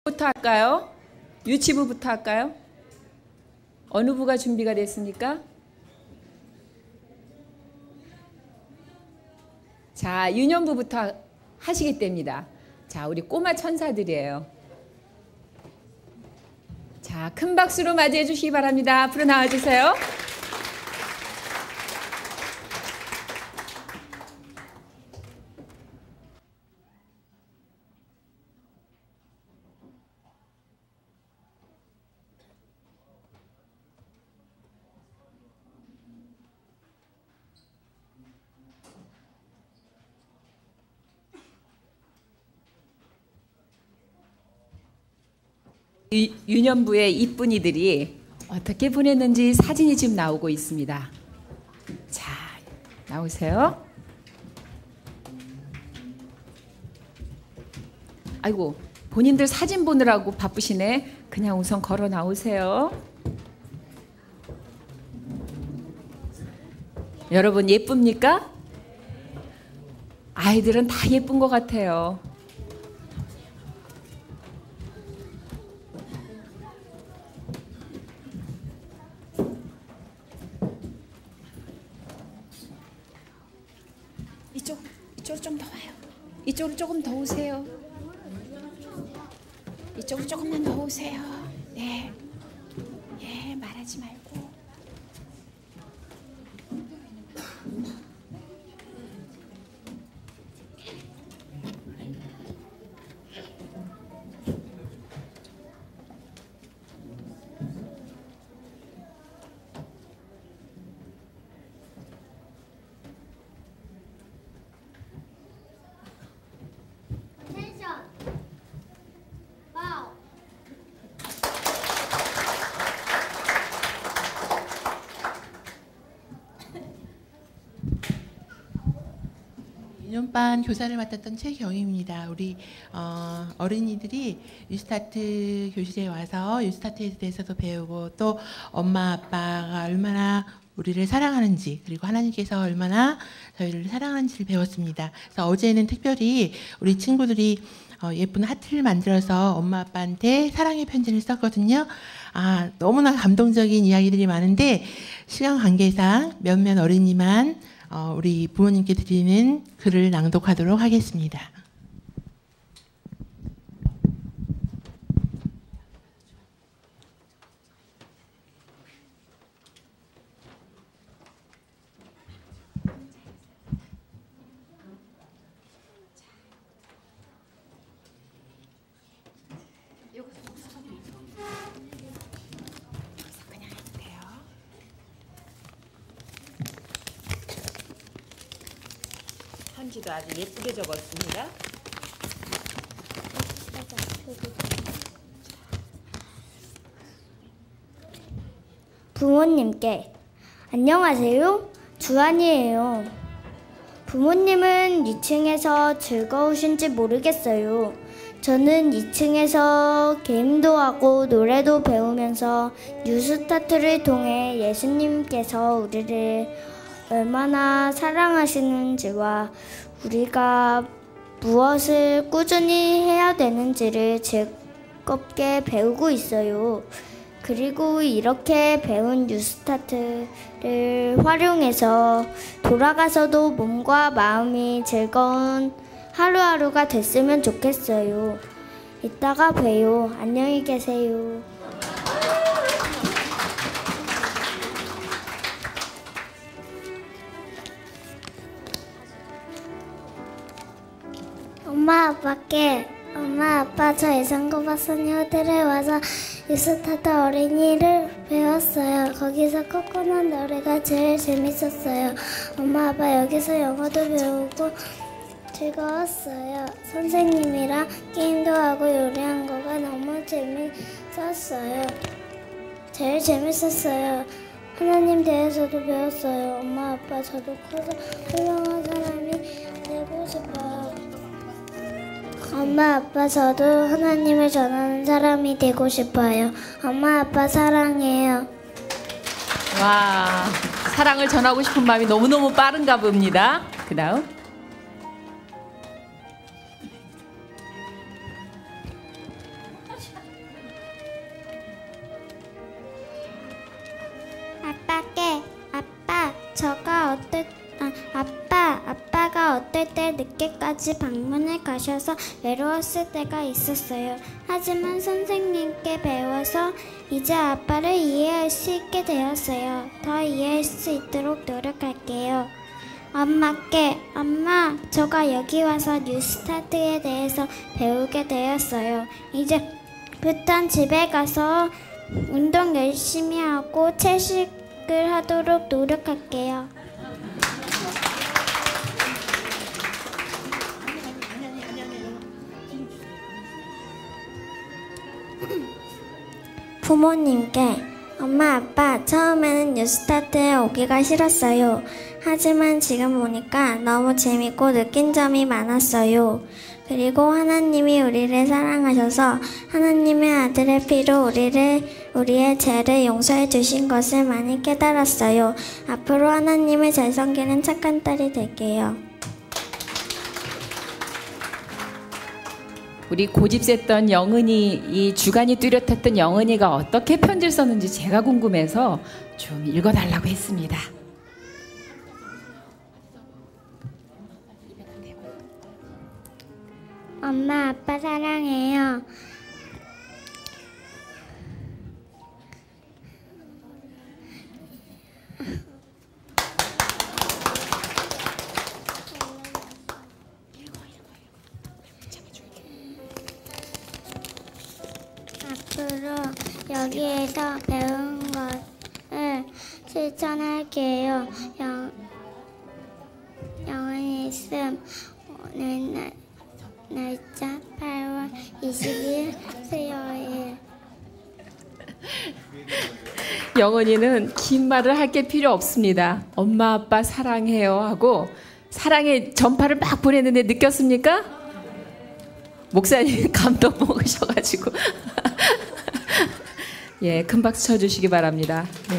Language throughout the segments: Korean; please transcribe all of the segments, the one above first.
부터 할까요? 유치부부터 할까요? 어느 부가 준비가 됐습니까? 자, 유년부부터 하시겠답니다. 자, 우리 꼬마 천사들이에요. 자, 큰 박수로 맞이해 주시기 바랍니다. 앞으로 나와주세요. 유년부의 이쁜이들이 어떻게 보냈는지 사진이 지금 나오고 있습니다. 자, 나오세요. 아이고, 본인들 사진 보느라고 바쁘시네. 그냥 우선 걸어 나오세요. 여러분 예쁩니까? 아이들은 다 예쁜 것 같아요. 이쪽으로 좀 더 와요. 이쪽으로 조금 더 오세요. 이쪽으로 조금만 더 오세요. 네. 예, 말하지 말고. 유년반 교사를 맡았던 최경희입니다. 우리 어린이들이 뉴스타트 교실에 와서 뉴스타트에 대해서도 배우고 또 엄마 아빠가 얼마나 우리를 사랑하는지 그리고 하나님께서 얼마나 저희를 사랑하는지를 배웠습니다. 그래서 어제는 특별히 우리 친구들이 예쁜 하트를 만들어서 엄마 아빠한테 사랑의 편지를 썼거든요. 너무나 감동적인 이야기들이 많은데 시간 관계상 몇몇 어린이만 우리 부모님께 드리는 글을 낭독하도록 하겠습니다. 편지도 아주 예쁘게 적었습니다. 부모님께 안녕하세요. 주한이에요. 부모님은 2층에서 즐거우신지 모르겠어요. 저는 2층에서 게임도 하고 노래도 배우면서 뉴스타트를 통해 예수님께서 우리를 얼마나 사랑하시는지와 우리가 무엇을 꾸준히 해야 되는지를 즐겁게 배우고 있어요. 그리고 이렇게 배운 뉴스타트를 활용해서 돌아가서도 몸과 마음이 즐거운 하루하루가 됐으면 좋겠어요. 이따가 봬요. 안녕히 계세요. 엄마 아빠 저 예상고박사님 호텔에 와서 뉴스타트 어린이를 배웠어요. 거기서 코코넛 노래가 제일 재밌었어요. 엄마 아빠 여기서 영어도 배우고 즐거웠어요. 선생님이랑 게임도 하고 요리한 거가 너무 재밌었어요. 제일 재밌었어요. 하나님 대해서도 배웠어요. 엄마 아빠 저도 커서 훌륭한 사람이 되고 싶어요. 엄마 아빠 저도 하나님을 전하는 사람이 되고 싶어요. 엄마 아빠 사랑해요. 와, 사랑을 전하고 싶은 마음이 너무너무 빠른가 봅니다. 그 다음. 집에 늦게까지 방문을 가셔서 외로웠을 때가 있었어요. 하지만 선생님께 배워서 이제 아빠를 이해할 수 있게 되었어요. 더 이해할 수 있도록 노력할게요. 엄마, 저가 여기 와서 뉴스타트에 대해서 배우게 되었어요. 이제부턴 집에 가서 운동 열심히 하고 채식을 하도록 노력할게요. 부모님께 엄마, 아빠, 처음에는 뉴스타트에 오기가 싫었어요. 하지만 지금 보니까 너무 재밌고 느낀 점이 많았어요. 그리고 하나님이 우리를 사랑하셔서 하나님의 아들의 피로 우리의 죄를 용서해 주신 것을 많이 깨달았어요. 앞으로 하나님을 잘 섬기는 착한 딸이 될게요. 우리 고집 셌던 영은이, 이 주간이 뚜렷했던 영은이가 어떻게 편지를 썼는지 제가 궁금해서 좀 읽어달라고 했습니다. 엄마, 아빠 사랑해요. 앞으로 여기에서 배운 것을 실천할게요. 영원히 있음. 오늘 날짜 8월 20일 수요일. 영은이는 긴 말을 할 게 필요 없습니다. 엄마 아빠 사랑해요 하고 사랑의 전파를 막 보냈는데 느꼈습니까? 목사님 감동 먹으셔가지고 예, 큰 박수 쳐주시기 바랍니다. 네.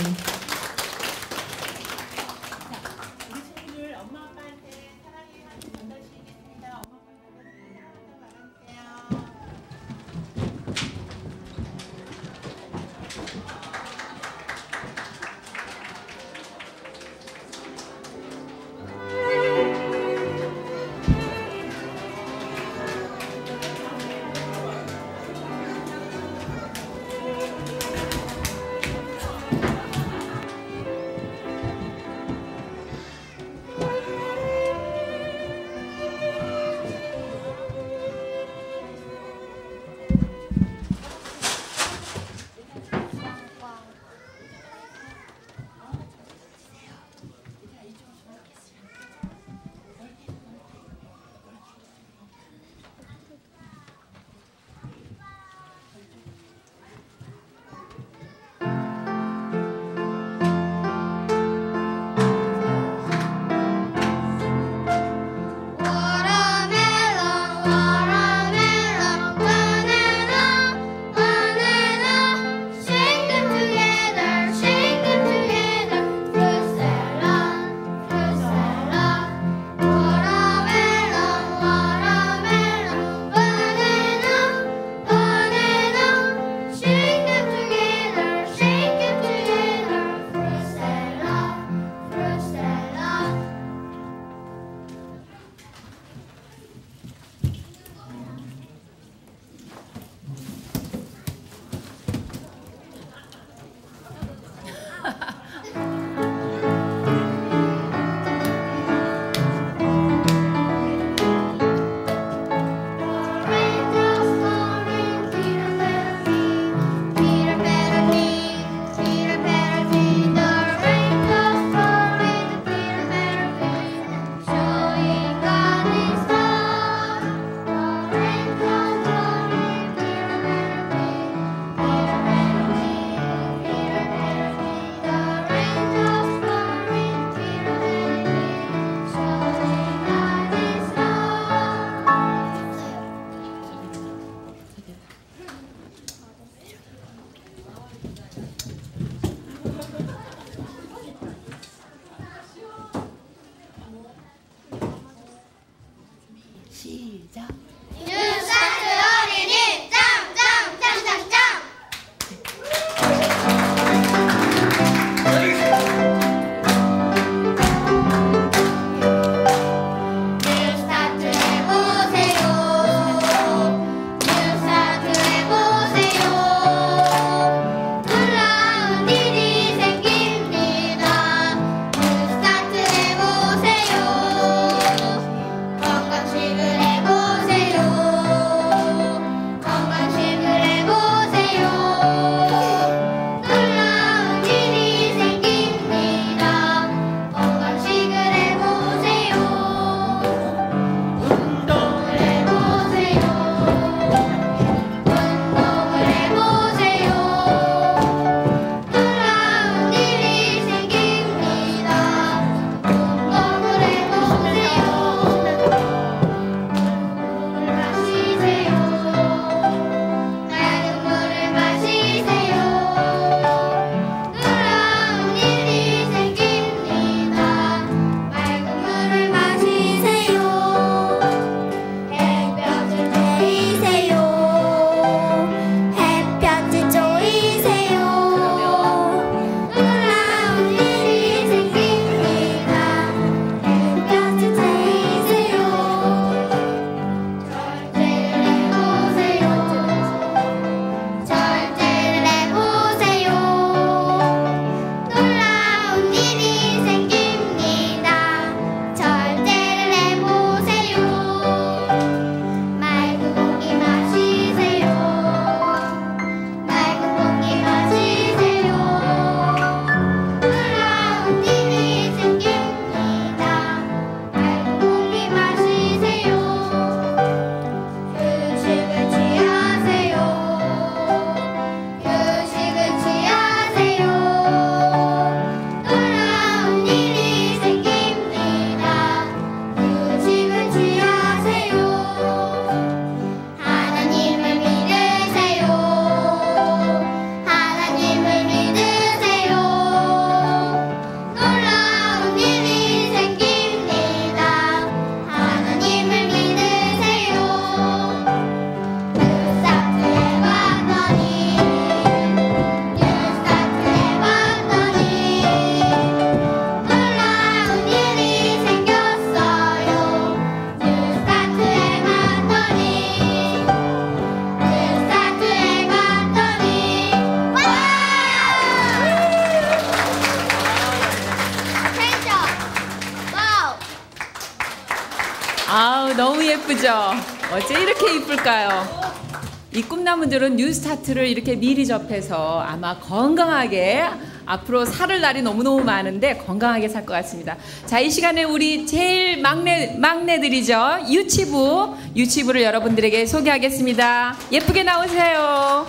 예쁘죠? 어째 이렇게 이쁠까요? 이 꿈나무들은 뉴스타트를 이렇게 미리 접해서 아마 건강하게 앞으로 살 날이 너무너무 많은데 건강하게 살 것 같습니다. 자, 이 시간에 우리 제일 막내들이죠. 유치부를 여러분들에게 소개하겠습니다. 예쁘게 나오세요.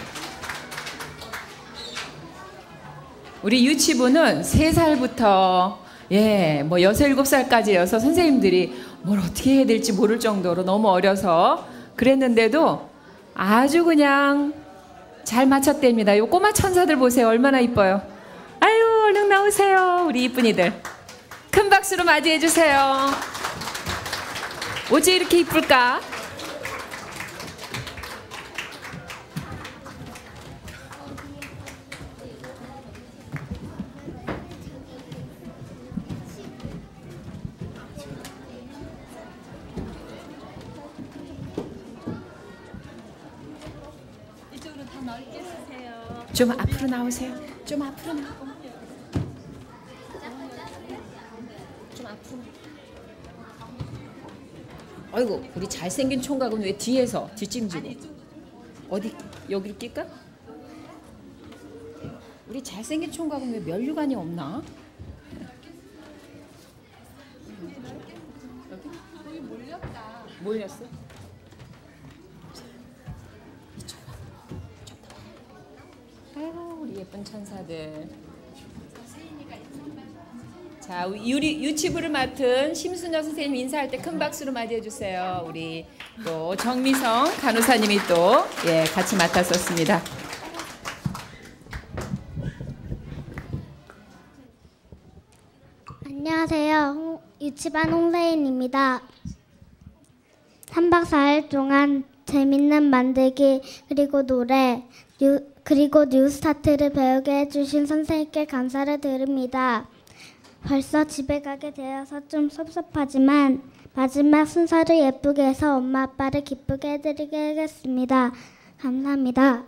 우리 유치부는 3살부터 뭐 6, 7살까지여서 선생님들이 뭘 어떻게 해야 될지 모를 정도로 너무 어려서 그랬는데도 아주 그냥 잘 맞췄답니다. 이 꼬마 천사들 보세요. 얼마나 이뻐요. 아유, 얼른 나오세요. 우리 이쁜이들. 큰 박수로 맞이해 주세요. 어째 이렇게 이쁠까? 좀 앞으로 나오세요. 좀 앞으로 나오고. 좀 앞으로. 아이고, 우리 잘생긴 총각은 왜 뒤에서 뒷짐지고? 어디 여기로 낄까? 우리 잘생긴 총각은 왜 면류관이 없나? 여기 몰렸다. 몰렸어? 아이고, 우리 예쁜 천사들. 자, 우리 유치부를 맡은 심순여 선생님 인사할 때 큰 박수로 맞이해 주세요. 우리 또 정미성 간호사님이 또 같이 맡았었습니다. 안녕하세요. 유치반 홍세인입니다. 3박 4일 동안 재밌는 만들기 그리고 노래 그리고 뉴스타트를 배우게 해주신 선생님께 감사를 드립니다. 벌써 집에 가게 되어서 좀 섭섭하지만 마지막 순서를 예쁘게 해서 엄마 아빠를 기쁘게 해드리겠습니다. 감사합니다.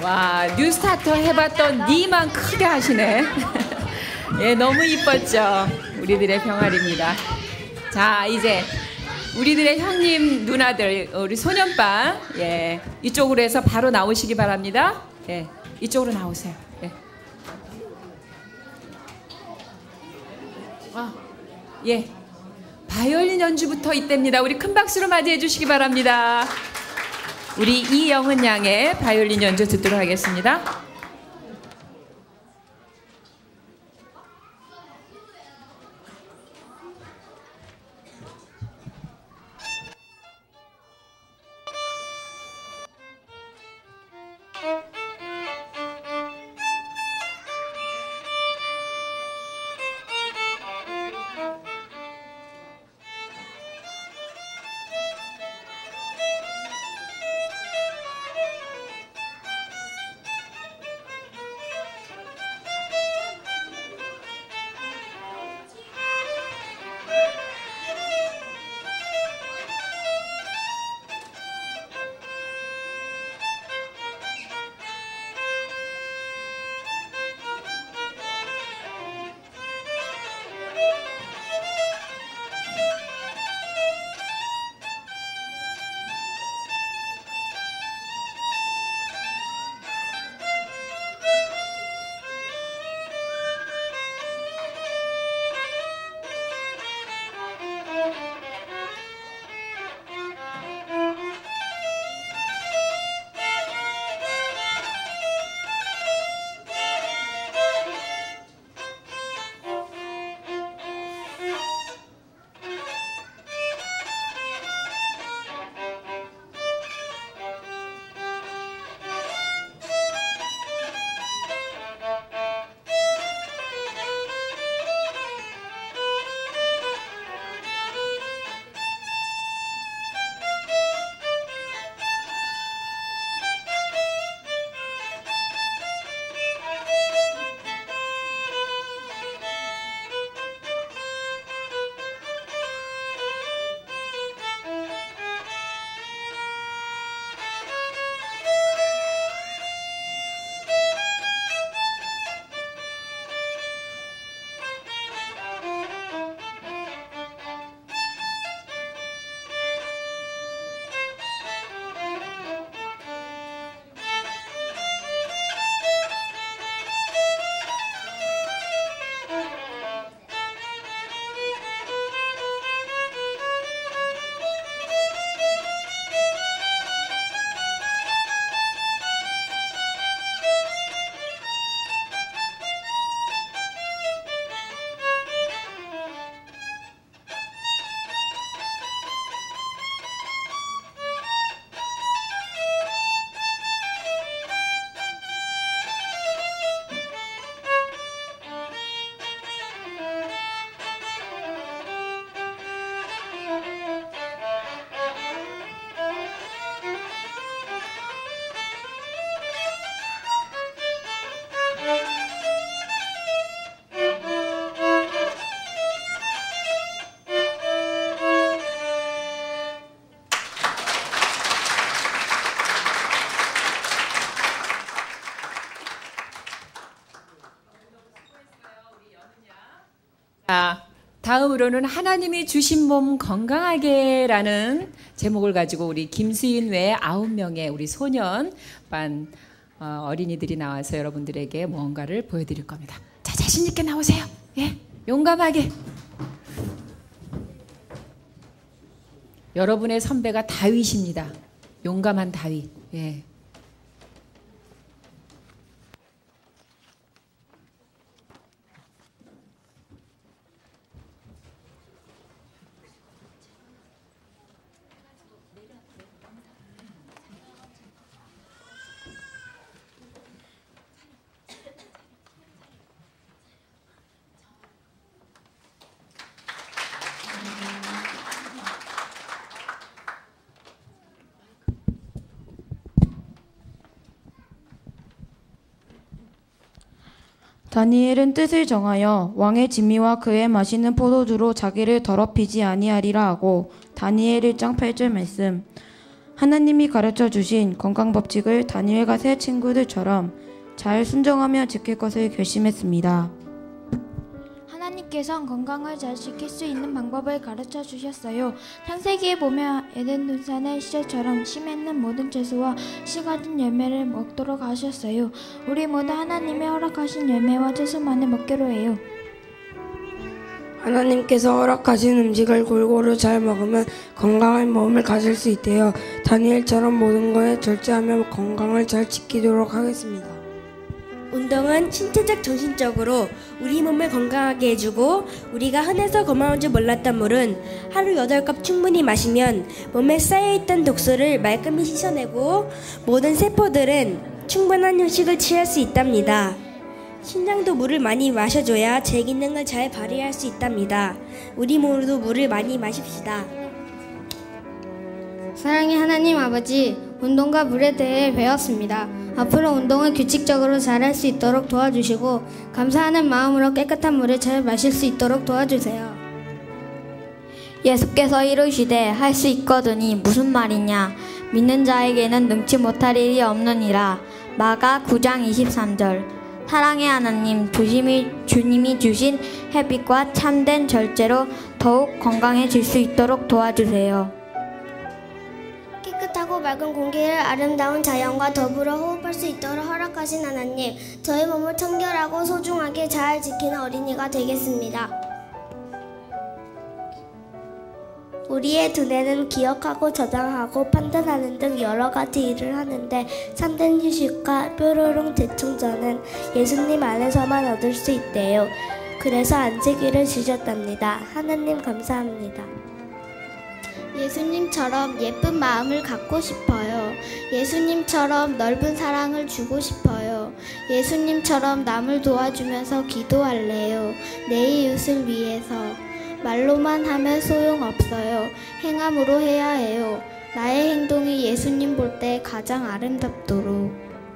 와, 뉴스타터 해봤던 니만 크게 하시네. 예, 너무 이뻤죠. 우리들의 병아리입니다. 자, 이제 우리들의 형님 누나들, 우리 소년반, 예, 이쪽으로 해서 바로 나오시기 바랍니다. 예, 이쪽으로 나오세요. 예. 예, 바이올린 연주부터 이때입니다. 우리 큰 박수로 맞이해 주시기 바랍니다. 우리 이영은 양의 바이올린 연주 듣도록 하겠습니다. 자, 다음으로는 하나님이 주신 몸 건강하게라는 제목을 가지고 우리 김수인 외에 9명의 우리 소년반 어린이들이 나와서 여러분들에게 무언가를 보여드릴 겁니다. 자, 자신 있게 나오세요. 예, 용감하게. 여러분의 선배가 다윗입니다. 용감한 다윗. 예. 다니엘은 뜻을 정하여 왕의 진미와 그의 마시는 포도주로 자기를 더럽히지 아니하리라 하고 다니엘 1장 8절 말씀. 하나님이 가르쳐 주신 건강 법칙을 다니엘과 새 친구들처럼 잘 순종하며 지킬 것을 결심했습니다. 하나님께서 건강을 잘 지킬 수 있는 방법을 가르쳐 주셨어요. 창세기에 보면 에덴 동산의 시절처럼 심에 있는 모든 채소와 씨 가진 열매를 먹도록 하셨어요. 우리 모두 하나님의 허락하신 열매와 채소만을 먹기로 해요. 하나님께서 허락하신 음식을 골고루 잘 먹으면 건강한 몸을 가질 수 있대요. 다니엘처럼 모든 것에 절제하며 건강을 잘 지키도록 하겠습니다. 운동은 신체적, 정신적으로 우리 몸을 건강하게 해주고 우리가 흔해서 고마운 줄 몰랐던 물은 하루 8컵 충분히 마시면 몸에 쌓여있던 독소를 말끔히 씻어내고 모든 세포들은 충분한 휴식을 취할 수 있답니다. 신장도 물을 많이 마셔줘야 제 기능을 잘 발휘할 수 있답니다. 우리 모두 물을 많이 마십시다. 사랑의 하나님 아버지, 운동과 물에 대해 배웠습니다. 앞으로 운동을 규칙적으로 잘할 수 있도록 도와주시고 감사하는 마음으로 깨끗한 물을 잘 마실 수 있도록 도와주세요. 예수께서 이르시되 할 수 있거든이 무슨 말이냐? 믿는 자에게는 능치 못할 일이 없느니라. 마가 9장 23절. 사랑의 하나님, 주님이 주신 햇빛과 참된 절제로 더욱 건강해질 수 있도록 도와주세요. 깨끗하고 맑은 공기를 아름다운 자연과 더불어 호흡할 수 있도록 허락하신 하나님, 저희 몸을 청결하고 소중하게 잘 지키는 어린이가 되겠습니다. 우리의 두뇌는 기억하고 저장하고 판단하는 등 여러 가지 일을 하는데 참된 휴식과 뾰로롱 재충전은 예수님 안에서만 얻을 수 있대요. 그래서 안식일을 주셨답니다. 하나님 감사합니다. 예수님처럼 예쁜 마음을 갖고 싶어요. 예수님처럼 넓은 사랑을 주고 싶어요. 예수님처럼 남을 도와주면서 기도할래요. 내 이웃을 위해서. 말로만 하면 소용없어요. 행함으로 해야 해요. 나의 행동이 예수님 볼 때 가장 아름답도록.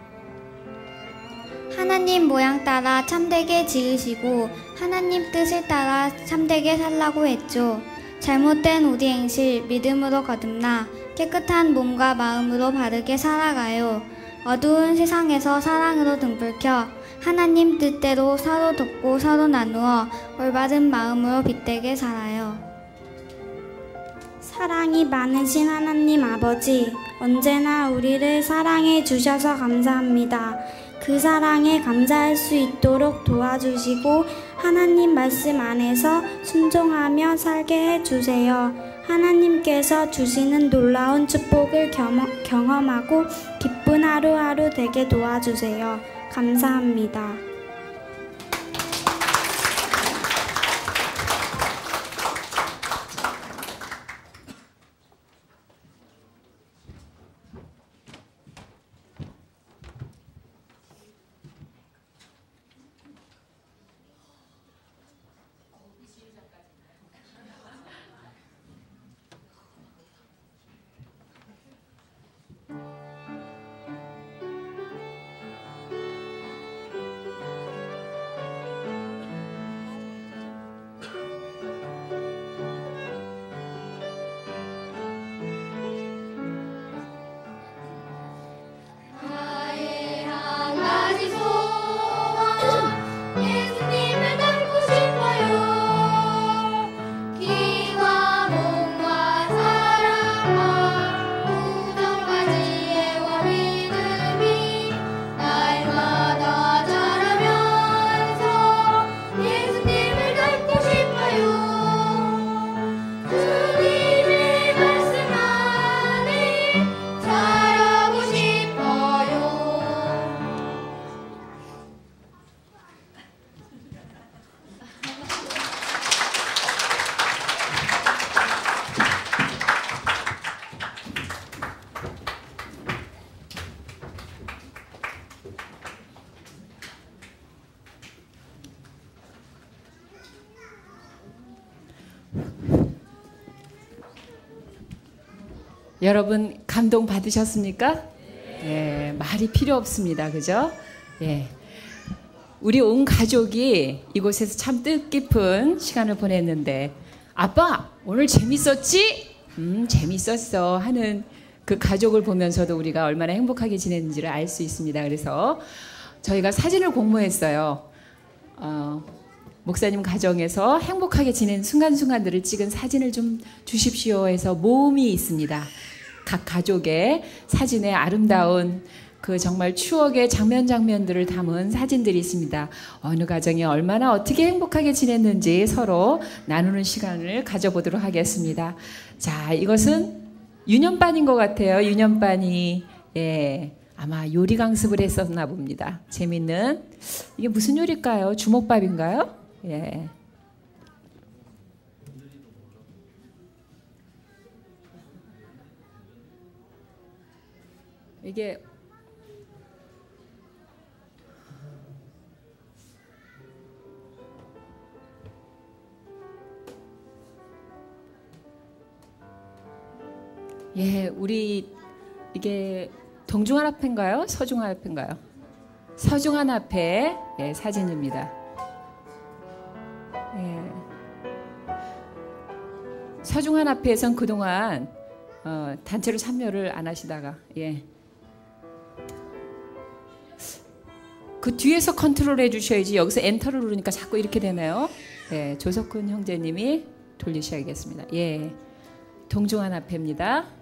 하나님 모양 따라 참되게 지으시고 하나님 뜻을 따라 참되게 살라고 했죠. 잘못된 우리 행실 믿음으로 거듭나 깨끗한 몸과 마음으로 바르게 살아가요. 어두운 세상에서 사랑으로 등불 켜 하나님 뜻대로 서로 돕고 서로 나누어 올바른 마음으로 빛되게 살아요. 사랑이 많으신 하나님 아버지, 언제나 우리를 사랑해 주셔서 감사합니다. 그 사랑에 감사할 수 있도록 도와주시고 하나님 말씀 안에서 순종하며 살게 해주세요. 하나님께서 주시는 놀라운 축복을 경험하고 기쁜 하루하루 되게 도와주세요. 감사합니다. 여러분 감동 받으셨습니까? 예, 말이 필요 없습니다. 그죠? 예. 우리 온 가족이 이곳에서 참 뜻깊은 시간을 보냈는데 아빠 오늘 재밌었지? 재밌었어 하는 그 가족을 보면서도 우리가 얼마나 행복하게 지냈는지를 알 수 있습니다. 그래서 저희가 사진을 공모했어요. 목사님 가정에서 행복하게 지낸 순간순간들을 찍은 사진을 좀 주십시오 해서 모음이 있습니다. 각 가족의 사진에 아름다운 그 정말 추억의 장면들을 담은 사진들이 있습니다. 어느 가정이 얼마나 어떻게 행복하게 지냈는지 서로 나누는 시간을 가져보도록 하겠습니다. 자, 이것은 유년반인 것 같아요. 유년반이 아마 요리 강습을 했었나 봅니다. 재밌는, 이게 무슨 요리일까요? 주먹밥인가요? 예. 이게 우리 이게 동중한 앞인가요? 서중한 앞인가요? 서중한 앞에 사진입니다. 서중한 앞에선 그동안 단체로 참여를 안 하시다가 그 뒤에서 컨트롤 해주셔야지. 여기서 엔터를 누르니까 자꾸 이렇게 되네요. 조석훈 형제님이 돌리셔야겠습니다. 동중한 앞에입니다.